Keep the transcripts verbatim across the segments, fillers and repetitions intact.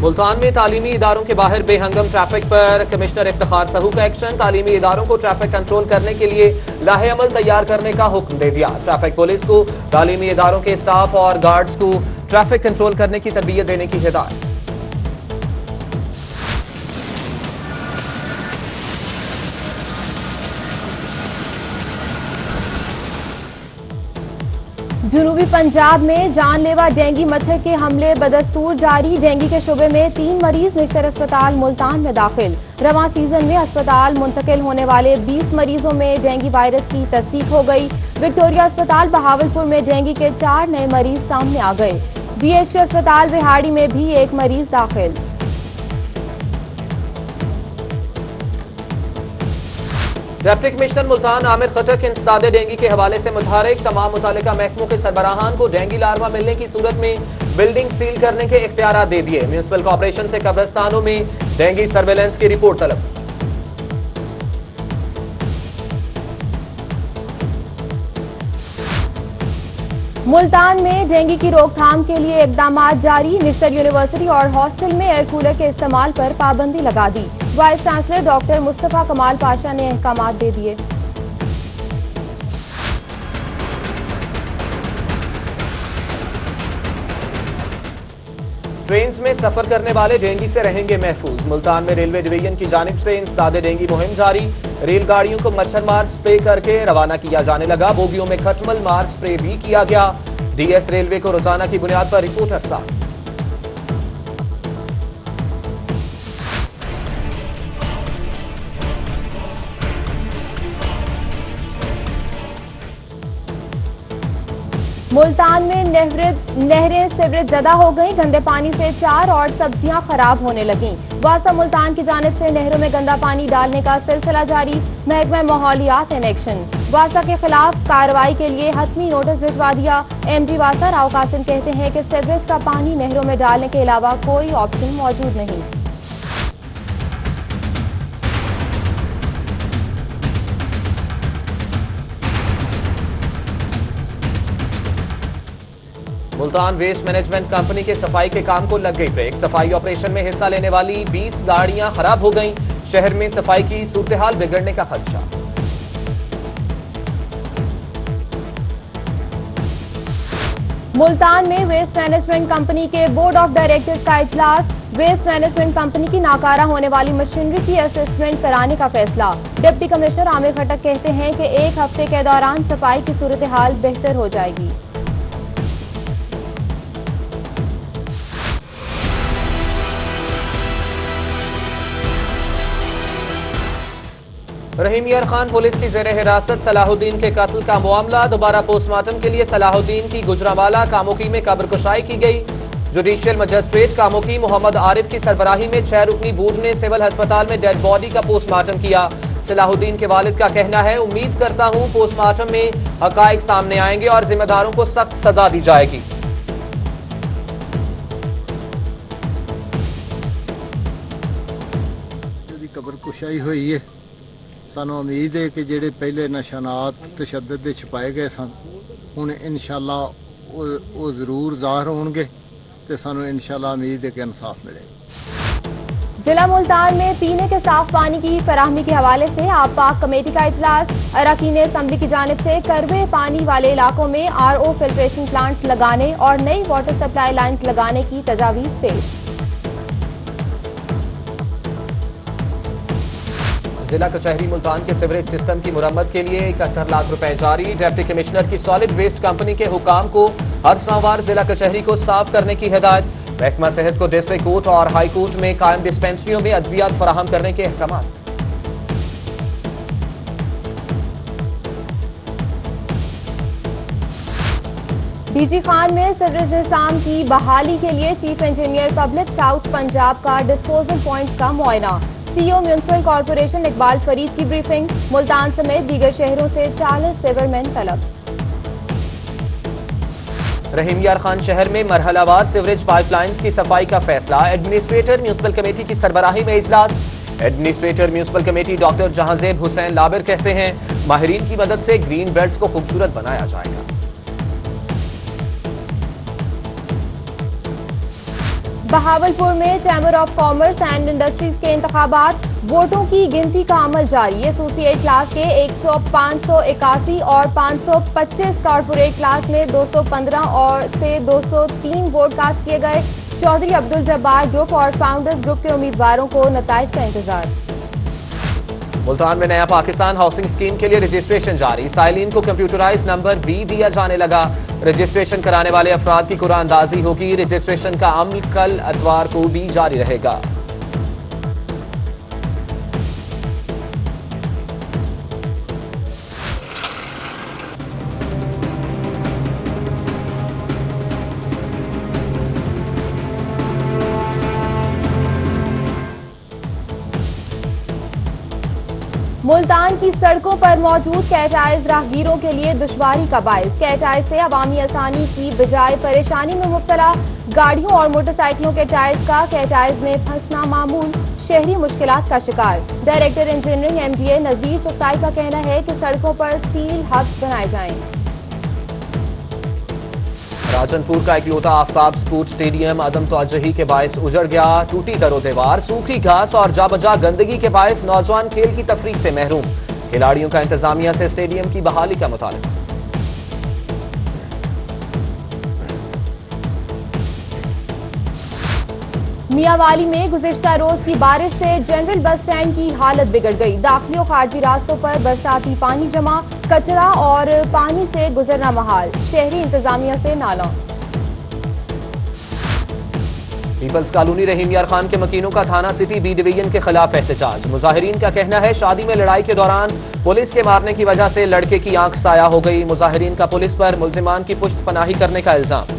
मुल्तान में तालीमी इदारों के बाहर बेहंगम ट्रैफिक पर कमिश्नर इफ्तिखार सहू का एक्शन। तालीमी इदारों को ट्रैफिक कंट्रोल करने के लिए लाहे अमल तैयार करने का हुक्म दे दिया। ट्रैफिक पुलिस को तालीमी इदारों के स्टाफ और गार्ड्स को ट्रैफिक कंट्रोल करने की तरबियत देने की हिदायत। जनूबी पंजाब में जानलेवा डेंगू मच्छर के हमले बदस्तूर जारी। डेंगू के शुबे में तीन मरीज निश्तर अस्पताल मुल्तान में दाखिल। रवां सीजन में अस्पताल मुंतकिल होने वाले बीस मरीजों में डेंगू वायरस की तस्दीक हो गई। विक्टोरिया अस्पताल बहावलपुर में डेंगू के चार नए मरीज सामने आ गए। बीएचके अस्पताल बिहाड़ी में भी एक मरीज दाखिल। डिप्टी कमिश्नर मुल्तान आमिर खटक इंसदादे डेंगू के हवाले से मुतहरिक। तमाम मुतालिका महकमों के सरबराहान को डेंगू लार्वा मिलने की सूरत में बिल्डिंग सील करने के इख्तियार दे दिए। म्यूनिसिपल कॉर्पोरेशन से कब्रिस्तानों में डेंगू सर्वेलेंस की रिपोर्ट तलब। मुल्तान में डेंगू की रोकथाम के लिए इकदाम जारी। निश्तर यूनिवर्सिटी और हॉस्टल में एयर कूलर के इस्तेमाल पर पाबंदी लगा दी। Vice chancellor doctor Mustafa Kamal Pasha ने अहकाम दे दिए। ट्रेन में सफर करने वाले डेंगू से रहेंगे महफूज। मुल्तान में रेलवे डिवीजन की जानिब से इंसदादे डेंगू मुहिम जारी। रेलगाड़ियों को मच्छर मार स्प्रे करके रवाना किया जाने लगा। बोगियों में खटमल मार स्प्रे भी किया गया। डीएस रेलवे को रोजाना की बुनियाद पर रिपोर्ट अरसाल। मुल्तान में नहरें सीवरेज ज़दा हो गई। गंदे पानी से चार और सब्जियां खराब होने लगीं। वासा मुल्तान की जानिब से नहरों में गंदा पानी डालने का सिलसिला जारी। महकमा माहौलियात इन एक्शन। वासा के खिलाफ कार्रवाई के लिए हतमी नोटिस भिजवा दिया। एमडी वासा राव कासिम कहते हैं कि सीवरेज का पानी नहरों में डालने के अलावा कोई ऑप्शन मौजूद नहीं। मुल्तान वेस्ट मैनेजमेंट कंपनी के सफाई के काम को लग गई ब्रेक। सफाई ऑपरेशन में हिस्सा लेने वाली बीस गाड़ियां खराब हो गईं। शहर में सफाई की सूरत-ए-हाल बिगड़ने का खदशा। मुल्तान में वेस्ट मैनेजमेंट कंपनी के बोर्ड ऑफ डायरेक्टर्स का इजलास। वेस्ट मैनेजमेंट कंपनी की नाकारा होने वाली मशीनरी की असेसमेंट कराने का फैसला। डिप्टी कमिश्नर आमिर खटक कहते हैं कि एक हफ्ते के दौरान सफाई की सूरत-ए-हाल बेहतर हो जाएगी। रहीम यार खान पुलिस की जेर हिरासत। सलाहुद्दीन के कत्ल का मामला। दोबारा पोस्टमार्टम के लिए सलाहुद्दीन की गुजरावाला कामोकी में कब्र कुशाई की गई। जुडिशियल मजिस्ट्रेट कामोकी मोहम्मद आरिफ की सरबराही में छह रुकनी बोर्ड ने सिविल अस्पताल में डेड बॉडी का पोस्टमार्टम किया। सलाहुद्दीन के वालिद का कहना है, उम्मीद करता हूं पोस्टमार्टम में हकाइक सामने आएंगे और जिम्मेदारों को सख्त सजा दी जाएगी। कब्र कुशाई हुई है। ਸਾਨੂੰ ਉਮੀਦ ਹੈ ਕਿ ਜਿਹੜੇ ਪਹਿਲੇ ਨਿਸ਼ਾਨਾਤ ਤਸ਼ੱਦਦ ਦੇ ਛੁਪਾਏ ਗਏ ਸਨ ਹੁਣ ਇਨਸ਼ਾਅੱਲਾ ਉਹ ਜ਼ਰੂਰ ਜ਼ਾਹਰ होंगे ਤੇ ਸਾਨੂੰ ਇਨਸ਼ਾਅੱਲਾ उम्मीद है कि इंसाफ मिलेगा। जिला मुल्तान में पीने के साफ पानी की फराहमी के हवाले से आप पाक कमेटी का इजलास। अरकान असम्बली की जानिब से करवे पानी वाले इलाकों में आर ओ फिल्ट्रेशन प्लांट्स लगाने और नई वाटर सप्लाई लाइन्स लगाने की तजावीज पेश। जिला कचहरी मुल्तान के सीवरेज सिस्टम की मुरम्मत के लिए इकहत्तर लाख रुपए जारी। डिप्टी कमिश्नर की सॉलिड वेस्ट कंपनी के हुकाम को हर सोमवार जिला कचहरी को साफ करने की हिदायत। महकमा सेहत को डिस्ट्रिक्ट कोर्ट और हाई कोर्ट में कायम डिस्पेंसरियों में अद्वियात फराहम करने के अहकाम। डीजी खान में सीवरेज निजाम की बहाली के लिए chief engineer public South Punjab का डिस्पोजल पॉइंट का मुआयना। CEO municipal corporation Iqbal Farid की ब्रीफिंग। मुल्तान समेत दीगर शहरों से चालीस सीवरमैन तलब। रहीम यार खान शहर में मरहलावार सीवरेज पाइपलाइंस की सफाई का फैसला। एडमिनिस्ट्रेटर म्यूनिसिपल कमेटी की सरबराही में इजलास। Administrator municipal committee doctor Jahanzeb Hussain लाबिर कहते हैं, माहिरीन की मदद से ग्रीन बेल्ट्स को खूबसूरत बनाया जाएगा। बहावलपुर में chamber of commerce and industries के इंतखाबात, वोटों की गिनती का अमल जारी। एसोसिएट क्लास के एक सौ, पाँच सौ इक्यासी और पाँच सौ पच्चीस, कॉर्पोरेट क्लास में दो सौ पंद्रह और से दो सौ तीन वोट कास्ट किए गए। चौधरी अब्दुल जब्बार ग्रुप और फाउंडर्स ग्रुप के उम्मीदवारों को नताइज का इंतजार। मुल्तान में नया पाकिस्तान हाउसिंग स्कीम के लिए रजिस्ट्रेशन जारी। साइलिन को कंप्यूटराइज नंबर भी दिया जाने लगा। रजिस्ट्रेशन कराने वाले अफराद की कुरानदाजी होगी। रजिस्ट्रेशन का अमल कल इतवार को भी जारी रहेगा। मुल्तान की सड़कों पर मौजूद कैटाइज राहगीरों के लिए दुश्वारी का बायस। कैटाइज से अवामी आसानी की बजाय परेशानी में मुब्तला गाड़ियों और मोटरसाइकिलों के टायर्स का कैटाइज में फंसना मामूल, शहरी मुश्किलात का शिकार। Director engineering MDA Nazir Chughtai का कहना है कि सड़कों पर स्टील हब्स बनाए जाएं। राजनपुर का इकलौता आफ्ताब स्पोर्ट्स स्टेडियम अदम तवज्जुही के बायस उजड़ गया। टूटी दरो दीवार, सूखी घास और जाबजा गंदगी के बायस नौजवान खेल की तफरीह से महरूम। खिलाड़ियों का इंतजामिया से स्टेडियम की बहाली का मुतालबा। मियांवाली में गुज़िश्ता रोज की बारिश से जनरल बस स्टैंड की हालत बिगड़ गई। दाखिली और खारजी रास्तों पर बरसाती पानी जमा, कचरा और पानी से गुजरना महाल। शहरी इंतजामिया से नाला। पीपल्स कॉलोनी रहीम यार खान के मकीनों का थाना सिटी बी डिवीजन के खिलाफ एहतजाज। मुजाहिरीन का कहना है शादी में लड़ाई के दौरान पुलिस के मारने की वजह से लड़के की आंख साया हो गई। मुजाहिरीन का पुलिस पर मुल्जिमान की पुश्त पनाही करने का इल्जाम।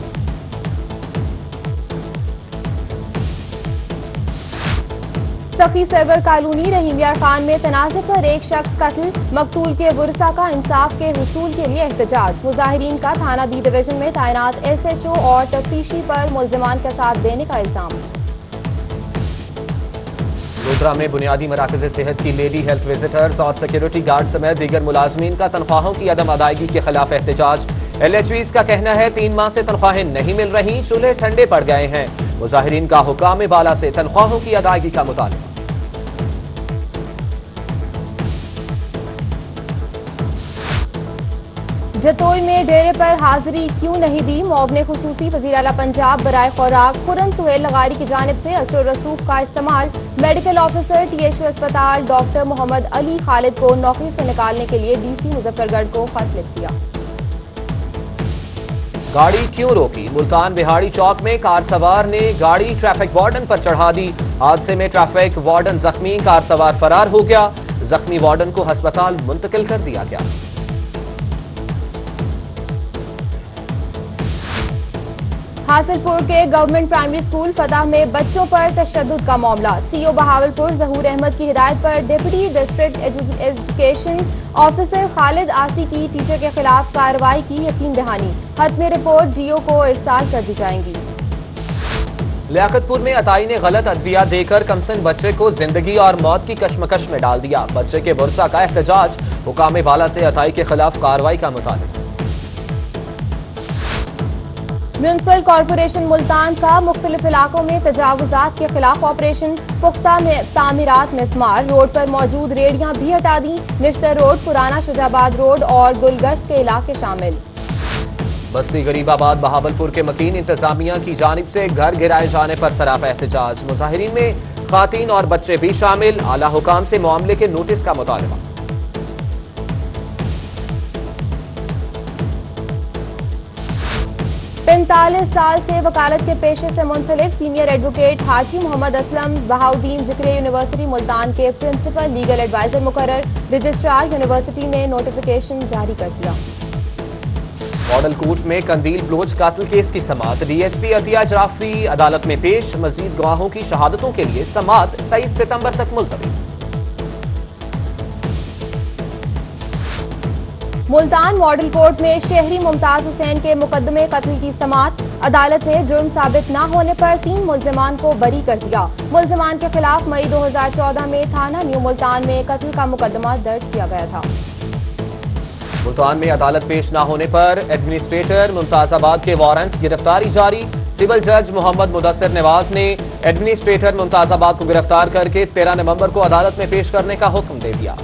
सखी सरवर कॉलोनी रहीम यार खान में तनाज़े पर एक शख्स कत्ल, मकतूल के वरसा का इंसाफ के हुसूल के लिए एहतजाज। मुजाहिरीन का थाना बी डिवीजन में तैनात एसएचओ और तफ्तीशी पर मुल्जिमान का साथ देने का इल्जाम। गोधरा में बुनियादी मराकज़ सेहत की लेडी हेल्थ विजिटर्स और सिक्योरिटी गार्ड समेत दीगर मुलाजमीन का तनख्वाहों की अदम अदायगी के खिलाफ एहतजाज। एलएचवीज का कहना है तीन माह से तनख्वाहें नहीं मिल रही, चूल्हे ठंडे पड़ गए हैं। मुजाहिरीन का हुकाम बाला से तनख्वाहों की अदायगी का मुतालबा। जतोई में डेरे पर हाजिरी क्यों नहीं दी, मौब ने खुसूसी वज़ीर आला पंजाब बराए खुराक खुरम सुहेल लगारी की जानिब से असर रसूख का इस्तेमाल। मेडिकल ऑफिसर टीएचयू अस्पताल डॉक्टर मोहम्मद अली खालिद को नौकरी से निकालने के लिए डीसी मुजफ्फरगढ़ को खत लिख दिया। गाड़ी क्यों रोकी, मुल्तान बिहाड़ी चौक में कार सवार ने गाड़ी ट्रैफिक वार्डन पर चढ़ा दी। हादसे में ट्रैफिक वार्डन जख्मी, कार सवार फरार हो गया। जख्मी वार्डन को अस्पताल मुंतकिल कर दिया गया। हासिलपुर के गवर्नमेंट प्राइमरी स्कूल फतह में बच्चों पर तशद्दुद का मामला। सीओ बहावलपुर जहूर अहमद की हिदायत पर deputy district education officer Khalid Aasi की टीचर के खिलाफ कार्रवाई की यकीन दहानी। हतमी रिपोर्ट डीओ को इरसाल कर दी जाएगी। लियाकतपुर में अताई ने गलत अदविया देकर कमसन बच्चे को जिंदगी और मौत की कश्मकश में डाल दिया। बच्चे के बुरसा का एहतजाज, हुकाम बाला से अताई के खिलाफ कार्रवाई का मुतालबा। म्यूनिसिपल कॉरपोरेशन मुल्तान का मुख्तलिफ इलाकों में तजावुजात के खिलाफ ऑपरेशन। पुख्ता तामीरात मिसमार, रोड पर मौजूद रेडियां भी हटा दी। निश्तर रोड, पुराना शुजाबाद रोड और गुलगश्त के इलाके शामिल। बस्ती गरीबाबाद बहावलपुर के मकीन इंतजामिया की जानिब से घर गिराए जाने पर सरापा एहतजाज। मुजाहिरीन में खातीन और बच्चे भी शामिल। आला हुकाम से मामले के नोटिस का मुतालबा। पैंतालीस साल से वकालत के पेशे से मुंसलिक senior advocate Haji Muhammad Aslam Bahauddin Zakariya university Multan के प्रिंसिपल लीगल एडवाइजर मुकर्रर। रजिस्ट्रार यूनिवर्सिटी ने नोटिफिकेशन जारी कर दिया। मॉडल कोर्ट में कंदील बलोच कातिल केस की समाअत। डीएसपी अतिया जाफरी अदालत में पेश। मजीद गवाहों की शहादतों के लिए समाअत तेईस सितंबर तक मुलतवी। मुल्तान मॉडल कोर्ट में शहरी मुमताज हुसैन के मुकदमे कत्ल की समाअत। अदालत ने जुर्म साबित न होने पर तीन मुल्जिमान को बरी कर दिया। मुल्जिमान के खिलाफ मई दो हजार चौदह में थाना न्यू मुल्तान में कत्ल का मुकदमा दर्ज किया गया था। मुल्तान में अदालत पेश न होने पर एडमिनिस्ट्रेटर मुमताजाबाद के वारंट गिरफ्तारी जारी। सिविल जज मोहम्मद मुदस्सिर नवाज ने एडमिनिस्ट्रेटर मुमताजाबाद को गिरफ्तार करके तेरह नवंबर को अदालत में पेश करने का हुक्म दे दिया।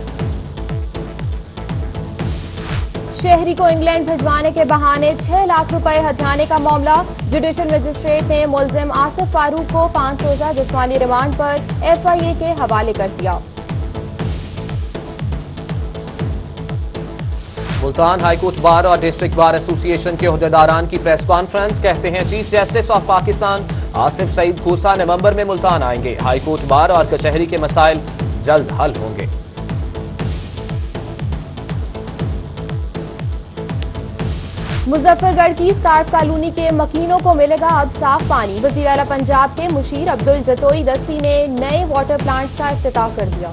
शहरी को इंग्लैंड भिजवाने के बहाने छह लाख रुपए हथियाने का मामला। जुडिशल मजिस्ट्रेट ने मुलजिम आसिफ फारूक को पांच रोजा जिस्मानी रिमांड पर एफ आई ए के हवाले कर दिया। मुल्तान हाईकोर्ट बार और डिस्ट्रिक्ट बार एसोसिएशन के अहदेदारान की प्रेस कॉन्फ्रेंस। कहते हैं chief justice of Pakistan Asif Saeed Khosa नवंबर में मुल्तान आएंगे। हाईकोर्ट बार और कचहरी के मसाइल जल्द हल होंगे। मुजफ्फरगढ़ की स्टार्ट कॉलोनी के मकीनों को मिलेगा अब साफ पानी। वजीर आला पंजाब के मुशीर अब्दुल जतोई दस्ती ने नए वाटर प्लांट्स का इफ्तिताह कर दिया।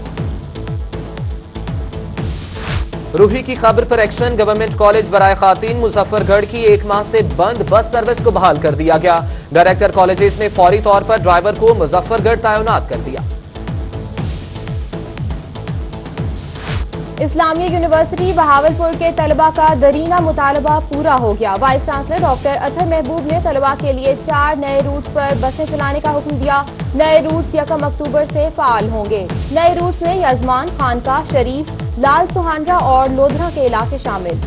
रूही की खबर पर एक्शन। गवर्नमेंट कॉलेज बराए खातीन मुजफ्फरगढ़ की एक माह से बंद बस सर्विस को बहाल कर दिया गया। डायरेक्टर कॉलेजेस ने फौरी तौर पर ड्राइवर को मुजफ्फरगढ़ तैनात कर दिया। इस्लामिया यूनिवर्सिटी बहावलपुर के तलबा का दरीना मुतालबा पूरा हो गया। वाइस चांसलर डॉक्टर अतर महबूब ने तलबा के लिए चार नए रूट पर बसें चलाने का हुक्म दिया। नए रूट यकम अक्टूबर से फाल होंगे। नए रूट में यजमान, खानका, शरीफ, लाल सुहांडरा और लोधरा के इलाके शामिल।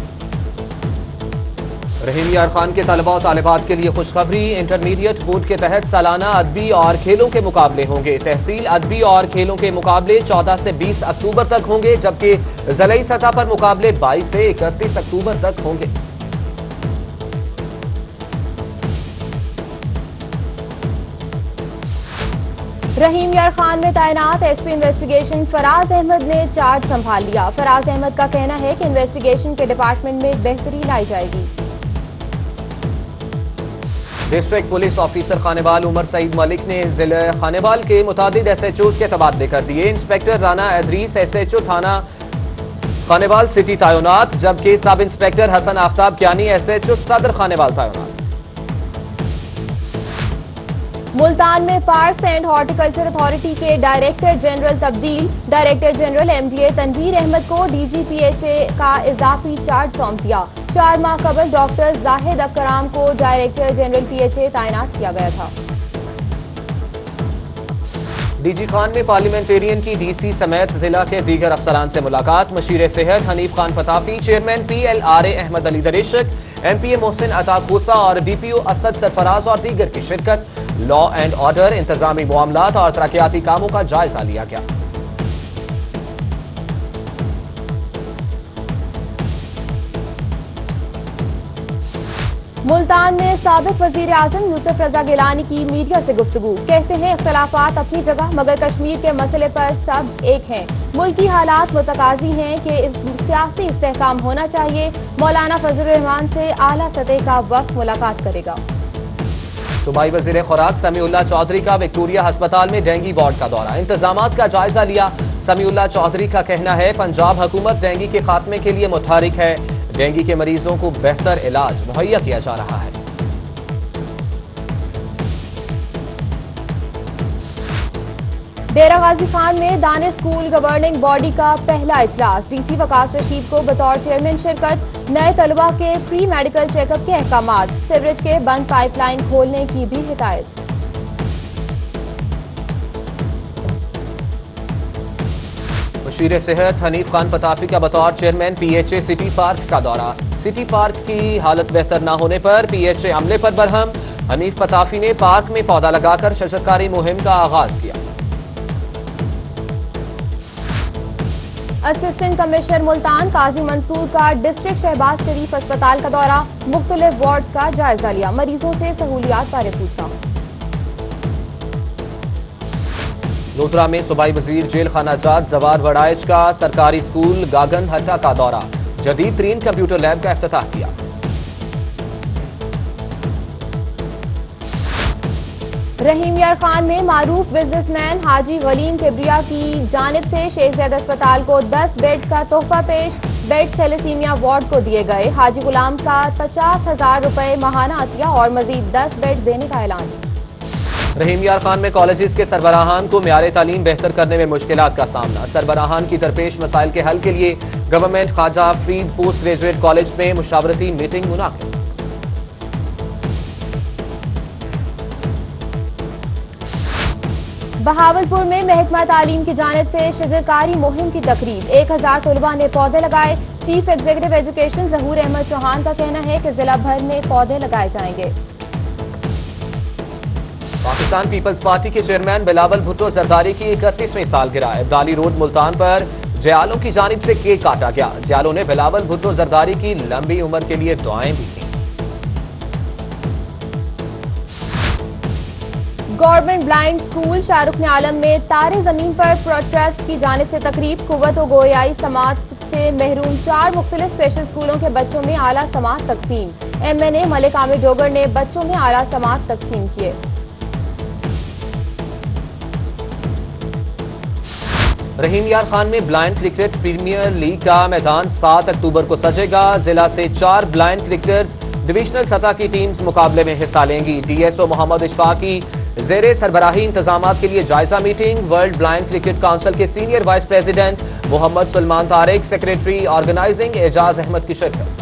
रहीम यार खान के तलबा और तालिबात के लिए खुशखबरी। इंटरमीडिएट बोर्ड के तहत सालाना अदबी और खेलों के मुकाबले होंगे। तहसील अदबी और खेलों के मुकाबले चौदह से बीस अक्टूबर तक होंगे, जबकि जिलाई सतह पर मुकाबले बाईस से इकतीस अक्टूबर तक होंगे। रहीम यार खान में तैनात एसपी इन्वेस्टिगेशन फराज अहमद ने चार्ज संभाल लिया। फराज अहमद का कहना है कि इन्वेस्टिगेशन के डिपार्टमेंट में बेहतरी लाई जाएगी। District police officer Khanewal Umar Saeed Malik ने जिले खानेवाल के मुतादिद एस एच ओज के तबादले कर दिए। Inspector Rana Idrees S H O थाना खानेवाल सिटी तैनात, जबकि sub inspector Hassan Aftab Kayani S H O Sadar Khanewal तैनात। मुल्तान में पार्क्स एंड हॉर्टिकल्चर अथॉरिटी के डायरेक्टर जनरल तब्दील। Director general MDA Tanveer Ahmad को डीजीपीएचए का इजाफी चार्ज सौंप दिया। चार माह कबल डॉक्टर जाहिद अकराम को डायरेक्टर जनरल पीएचए तैनात किया गया था। डीजी खान में पार्लियामेंटेरियन की डीसी समेत जिला के दीगर अफसरान से मुलाकात। मशीर सेहत Hanif Khan Patafi, chairman PLRA Ahmad Ali Dreshak, MPA Mohsin Atta Khosa और डीपीओ असद सरफराज और दीगर की शिरकत। लॉ एंड ऑर्डर, इंतजामी मामलात और तरक्याती कामों का जायजा लिया गया। मुल्तान में साबिक वजीर आजम यूसुफ रजा गिलानी की मीडिया से गुफ्तगू। कहते हैं इख्तलाफात अपनी जगह, मगर कश्मीर के मसले पर सब एक हैं। मुल्की हालात मुतकाजी हैं कि सियासी इस्तेहकाम होना चाहिए। मौलाना फजल रहमान से आला सतह का वक्त मुलाकात करेगा। सूबाई वजीर खुराक समीउल्लाह चौधरी का विक्टोरिया अस्पताल में डेंगी वार्ड का दौरा, इंतजामात का जायजा लिया। समीउल्लाह चौधरी का कहना है पंजाब हुकूमत डेंगी के खात्मे के लिए मुतहरिक है। डेंगी के मरीजों को बेहतर इलाज मुहैया किया जा रहा है। डेरा गाजी खान में दानिश स्कूल गवर्निंग बॉडी का पहला इजलास। डीसी वकास रशीद को बतौर चेयरमैन शिरकत। नए तलबा के फ्री मेडिकल चेकअप के अहकामात। सीवरेज के बंद पाइपलाइन खोलने की भी हिदायत। मुशीर सेहत हनीफ खान फताफी का बतौर चेयरमैन पीएचए सिटी पार्क का दौरा। सिटी पार्क की हालत बेहतर न होने पर पीएचए अमले पर बरहम। हनीफ फताफी ने पार्क में पौधा लगाकर शजरकारी मुहिम का आगाज किया। असिस्टेंट कमिश्नर मुल्तान काजी मंसूर का डिस्ट्रिक्ट शहबाज शरीफ अस्पताल का दौरा। मुख्तलिफ वार्ड का जायजा लिया। मरीजों से सहूलियात बारे पूछा। लोधरा में सूबाई वजीर जेल खाना जात जवार वड़ाइच का सरकारी स्कूल गागन हट्टा का दौरा। जदीद तरीन कंप्यूटर लैब का इफ्तिताह किया। रहीम यार खान में मारूफ बिजनेसमैन हाजी गलीम किबरिया की जानिब से शेख ज़ैद अस्पताल को दस बेड का तोहफा पेश। बेड थैलेसीमिया वार्ड को दिए गए। हाजी गुलाम का पचास हजार रुपए माहाना अतिया और मजीद दस बेड देने का ऐलान। रहीम यार खान में कॉलेजेस के सरबराहान को म्यारे तालीम बेहतर करने में मुश्किलात का सामना। सरबराहान की दरपेश मसाइल के हल के लिए government Khawaja Farid post graduate college में मुशावरती मीटिंग मुनाकिद। बहावलपुर में महकमा तालीम की जानिब से शजरकारी मुहिम की तकरीब, एक हजार तलबा ने पौधे लगाए। Chief executive education Zahoor Ahmad Chauhan का कहना है कि जिला भर में पौधे लगाए जाएंगे। पाकिस्तान पीपल्स पार्टी के चेयरमैन बिलावल भुट्टो जरदारी की इकतीसवीं सालगिरह इब्दाली रोड मुल्तान पर जयालों की जानिब से केक काटा गया। जयालों ने बिलावल भुट्टो जरदारी की लंबी उम्र के लिए दुआएं भी की। Government blind school Shahrukh Alam में तारे जमीन पर प्रोटेस्ट की जानिब से तकरीब, कुव्वत व गोयाई समात से महरूम चार मुख्तलिफ स्पेशल स्कूलों के बच्चों में आला समात तकसीम। M N A Malik Amir Dogar ने बच्चों में आला समात तकसीम किए। रहीम यार खान में ब्लाइंड क्रिकेट प्रीमियर लीग का मैदान सात अक्टूबर को सजेगा। जिला से चार ब्लाइंड क्रिकेटर्स डिविजनल सतह की टीम्स मुकाबले में हिस्सा लेंगी। डीएसओ मोहम्मद इशफाक की जेरे सरबराही इंतजामात के लिए जायजा meeting. World blind cricket council के senior vice president Muhammad Salman Tariq, secretary organizing Ejaz Ahmad की शिरकत।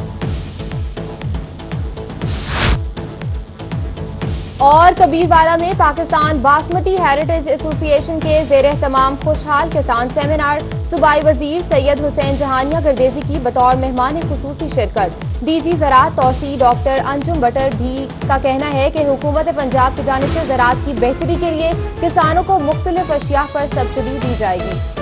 और कबीरवाला में पाकिस्तान बासमती हेरिटेज एसोसिएशन के जेर एहतमाम खुशहाल किसान सेमिनार, सूबाई वजीर सैयद हुसैन जहानिया गर्देजी की बतौर मेहमान खुसूसी शिरकत। डीजी ज़राअत तौसी डॉक्टर अंजुम बटर भी का कहना है कि हुकूमत पंजाब की जानिब से ज़राअत की बेहतरी के लिए किसानों को मुख्तलिफ अशिया पर सब्सिडी दी जाएगी।